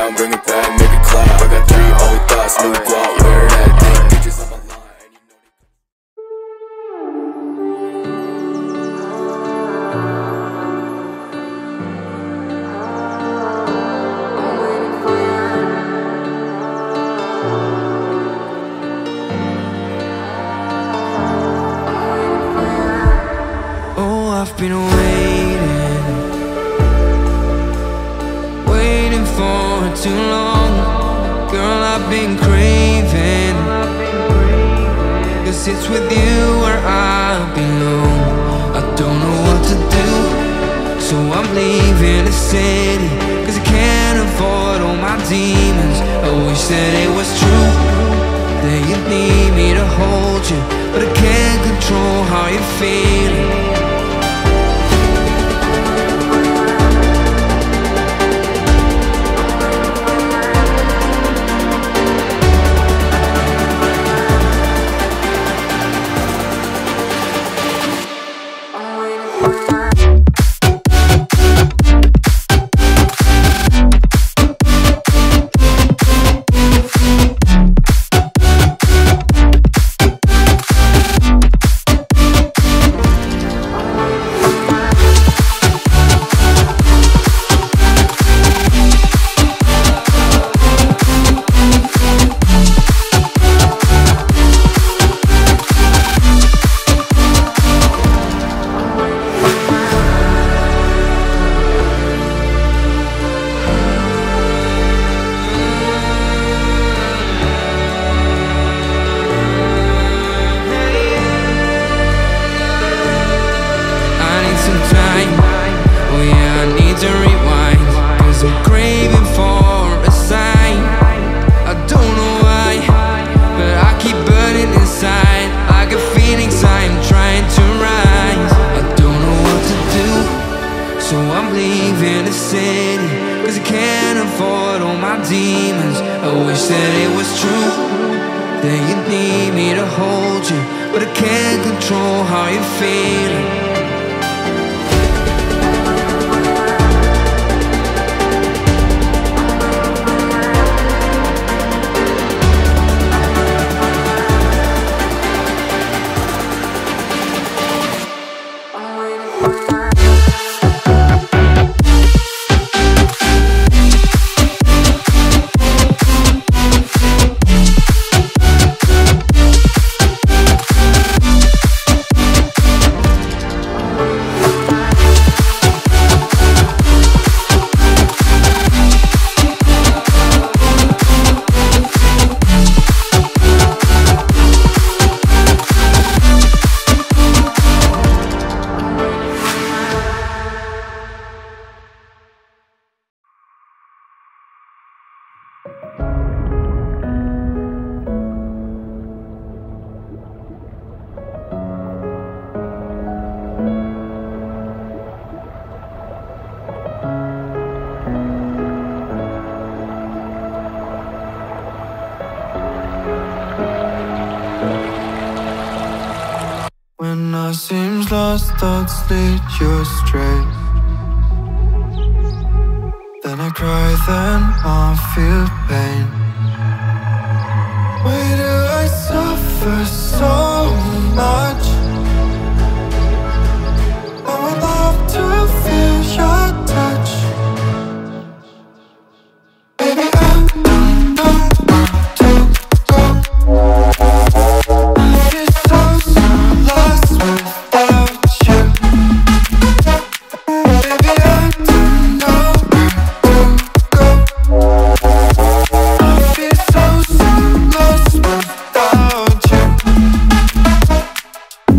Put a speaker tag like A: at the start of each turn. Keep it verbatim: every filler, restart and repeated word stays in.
A: down, bring it back, make it clap. I got three old thoughts, new guap, where that thing bitches on my line.
B: I've been waiting, waiting for too long. Girl, I've been craving, 'cause it's with you where I belong. I don't know what to do, so I'm leaving the city, 'cause I can't avoid all my demons. I wish that it was true, that you need me to hold you, but I can't control how you're feeling. Demons, I wish that it was true, that you need me to hold you, but I can't control how you're feeling.
C: When I seems lost, thoughts lead you astray. Then I cry, then I feel pain. Why do I suffer so much? I would love to feel your touch. Baby, I don't know where to go. I feel so, so lost without you. Baby, I don't know where to go. I feel so, so lost without you.